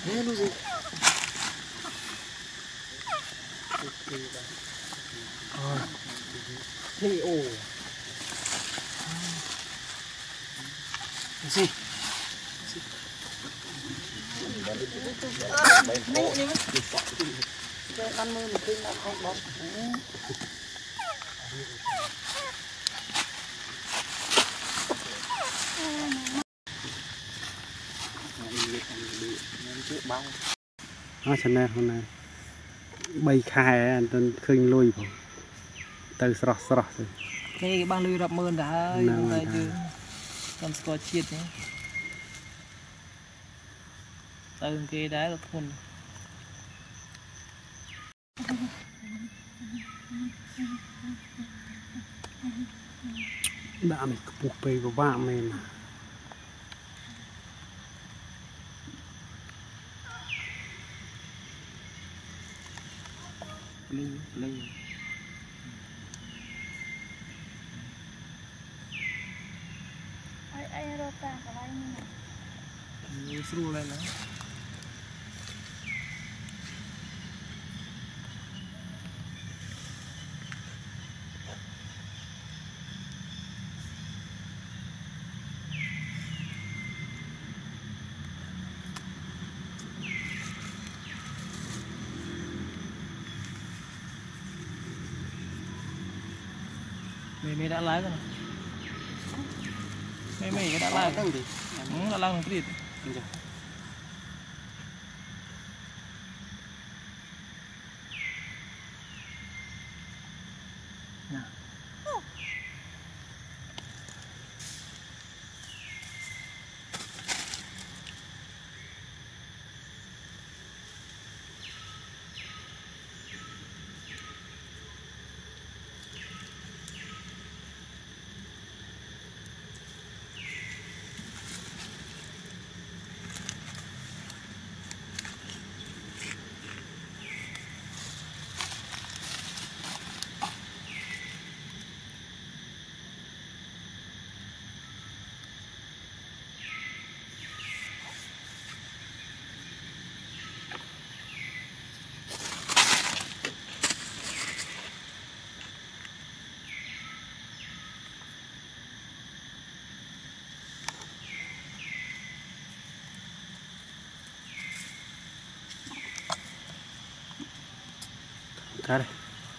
thế luôn rồi thế ồ gì mẹ đi cái ăn mưa một cái là không bóc channel hôm nay bay khai anh tên khơi lui vào từ sọt rồi cái băng lui rập mơn đã đây chứ con score chiết nhé từ cái đá là thun đã mình buộc về của bạn mình lên ai rota cái này như sưu lên đó mày đã lái rồi mày cái đã lái đang gì đã lái một cái gì cá đây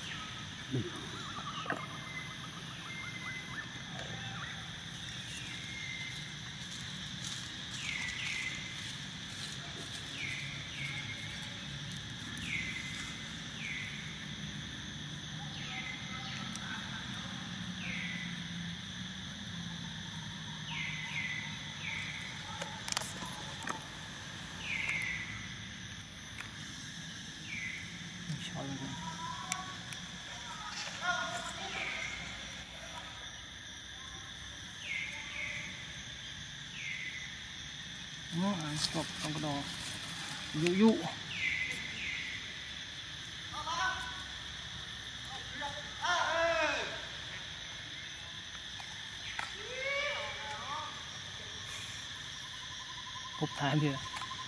stop trong cái đó dụ dụ cục than kìa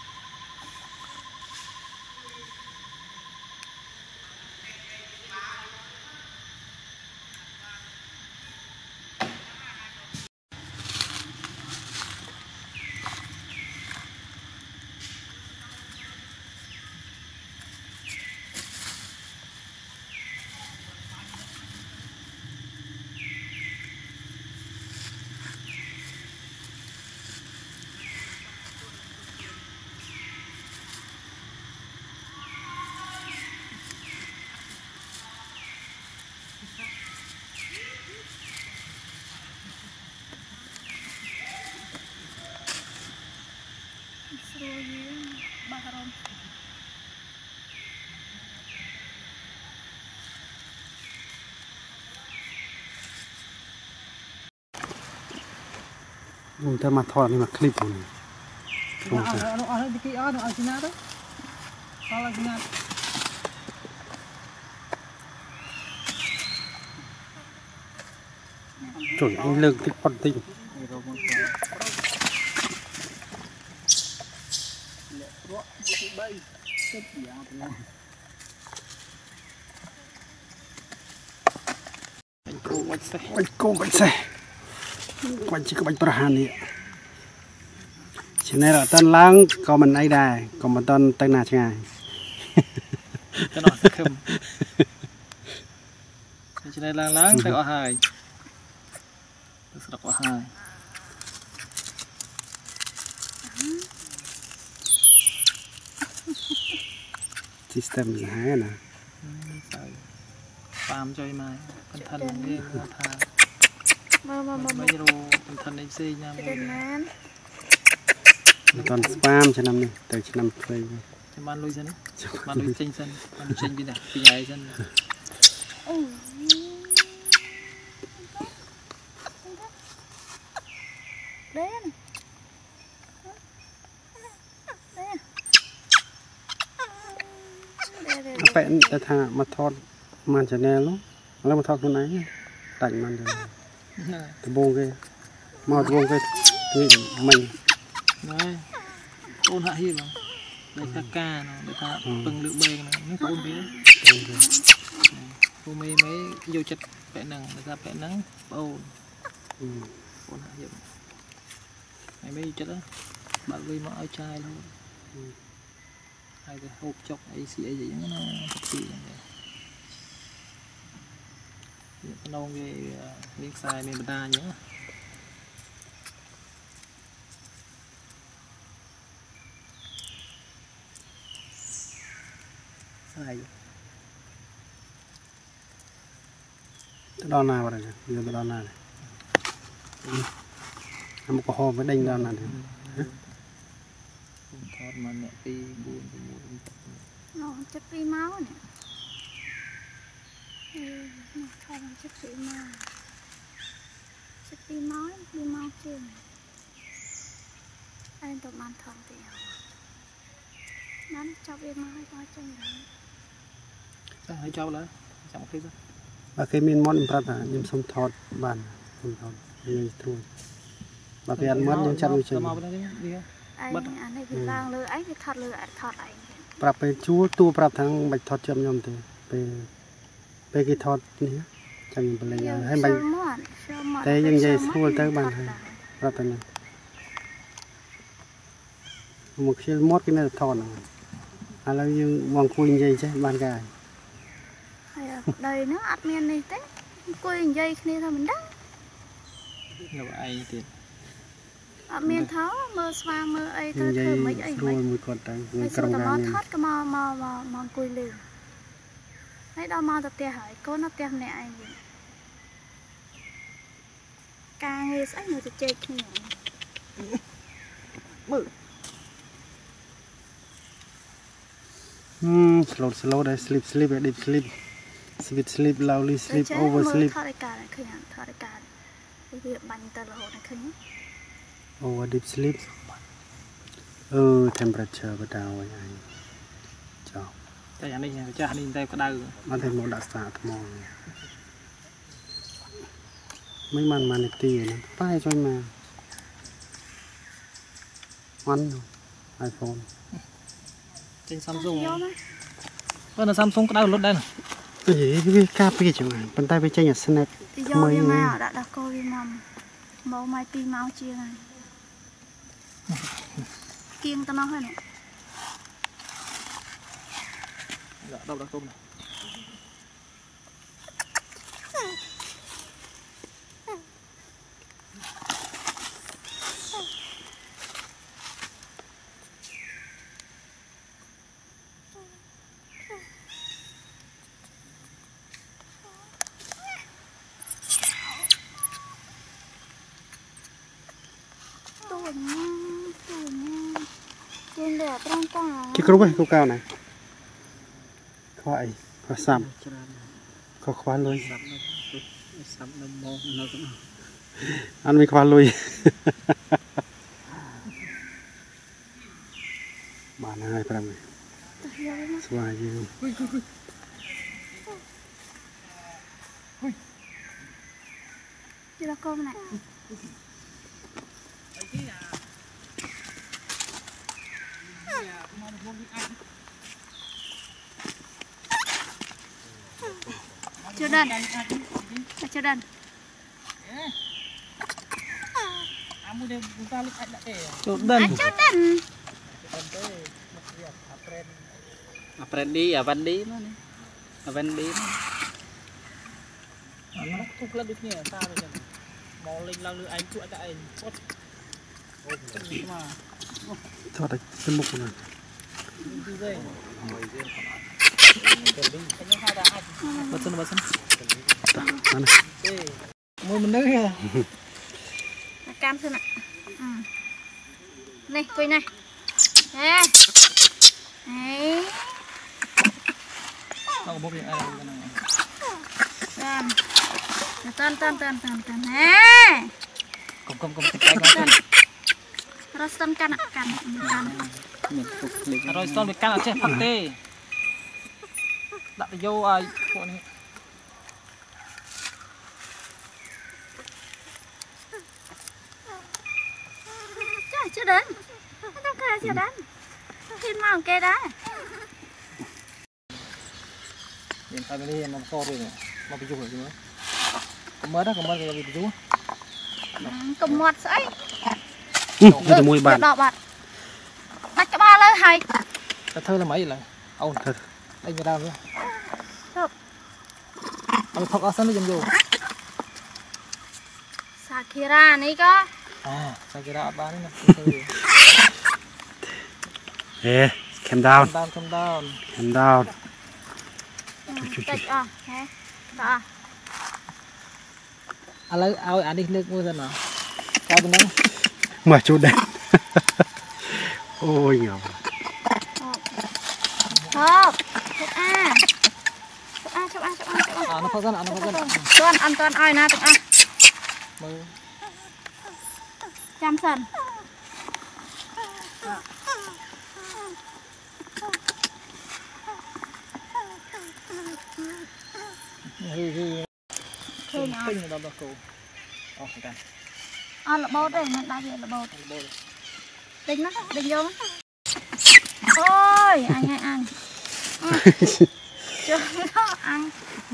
ta mà thọ này mà clip này nó ở trên đó sao là trên đó chuẩn anh lương tích con tinh รถมือใบเจ็บยาวเลยเป็นโกวัดเซ่เป็นโกวัดเซ่วันที่ก็เป็นประหารนี่ฉะนั้นเราตอนล้างก็มันได้ได้ก็มันตอนตั้งนานใช่ไหมจะนอนสักคืนฉะนั้นล้างแต่ก็หายสลับก็หายsistem หายนะใส่ฟาร์มจอยไม้พันทันเรียกราคาไม่รู้พันทันในซียามตอนฟาร์มฉันนำนี่แต่ฉันนำเคยจะมันลุยฉันนี่มันลุยจริงฉันมันจริงปีไหนปีใหญ่ฉันเป็นแต่ถ้ามาทอดมันจะแน่แล้วแล้วมาทอดคนไหนแต่งมันจะตะบงcáiมาตะบงcáiนี่mình đấy ôn hạ hiệp đấy ta ca nó để ta từng lựa bê này nó ôn biết cô mấy vô chật vẽ nắng để ta vẽ nắng ôn hạ hiệp này mấy chật á bạn gây mọi chai luôn hay cái hộp chọc ấy xì ấy gì nó xì này nông cái miếng xài miếng bata nhớ xài đo nào vậy giờ đo nào này một cái hôm mới đinh đo nào nàyทอดมันเนี่ยปีบุญน้องจะปีเมาเนี่ยทอดมันจะปีเมาจะปีเมาจริงไอ้ตัวมันทองเดียวนั้นจับเองมาให้พอจังเลยจะให้จับเลยจับขึ้นบางทีมีมอนปลาตายิ่งสมทอดบ้านสมทอดยิ่งทุ่งบางทีอันมอนยังจับไม่เฉยอันนี้เป็นล่างเลยไอ้ที่ทอดเลยทอดไอ้ปรับไปชูตัวปรับทั้งใบทอดเชื่อมยอมเตะไปกี่ทอดนี้จังเป็นอะไรให้ใบแต่ยังใหญ่สู้เตะบ้านให้ปรับไปนั่นหมกเชี่ยวมดกินได้ทอดอะไรยังวางคุยใหญ่ใช่บ้านกายđời nó ăn miên này thế coi dây kia thôi mình đắng nhiều ai tiền ăn miên tháo mơ xoa mơ ấy thôi thử mấy ấy mấy số tao thoát cái mò cùi lừ ấy đâu mò tập tiền hỏi cô nó tiền này ai vậy càng nghe sách người ta chơi kia mự slow đây sleep deep sleep sweet sleep lovely sleep over sleep over deep sleep temperature bắt đầu vậy chào cái này cha đi tay có đau nó thêm một đặc sản mòn mấy màn màn tì nó tay cho mà ăn iPhone trên Samsung là Samsung có đau lốt đây nè cái gì cáp cái chỗ này bàn tay bên trên là snap mới đã đặt coi mầm màu mai pi màu chia này kiêng tao nói hơi này đâu đặt tôm này cái cúp ấy cúp cao này khoai khoai sắm có khoai lùi ăn mấy khoai lùi bạn hai phần này xoài gì là con này Chưa đần. Chưa đần. Chỗ đần. Chưa đần. Aprendi, Avandi mana? Avandi mana? Anak tu kelas dunia, tahu macam. Mau lalu air cuak tak air. Oh, cuma. Thôi đấy, cái mục này. Basun basun. Mana? Mau bener ya? Cam thôi nè. Này, quỳ này. Nè. Đấy. Tao bóp những ai Tan. Nè. Kom cái Roston kan. rồi xong được can ở trên phẳng tê đặt vô ai bộ này Chưa đến. Không kê chưa đến. Khi mà kê đó. hiện tại bên đây nó to rồi này mà bị chụp rồi chứ mới đó còn mới bị chụp Cầm một sợi. Cái mùi bạn. Đỏ bạn. Đặt cho ba lên hay. ta thơ là mấy lại ôn thật anh người đào nữa ông thọc ở sân nó dần vô Sakira này có. Sakira bán này Ê, calm down. Calm down. Calm down. Đó. Lấy ao đi nước mua dân nào cao bên đó Mở chỗ đèn. Ôi ngầu. Hộp. Chụp A. nó phát dân Toàn ai na tụi A. mời Chăm sần. Kinh đó cô. Là bột đây, mình đa gì là bột. Đinh nó, đinh vô. Ôi, anh ăn. Chưa nó ăn.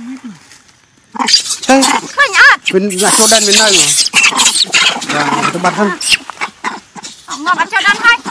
Chơi. Khơi nhạt. Bên là chỗ đèn bên đây mà. Dạ, tôi bắt thân. Ngọt ăn cho đăn thôi.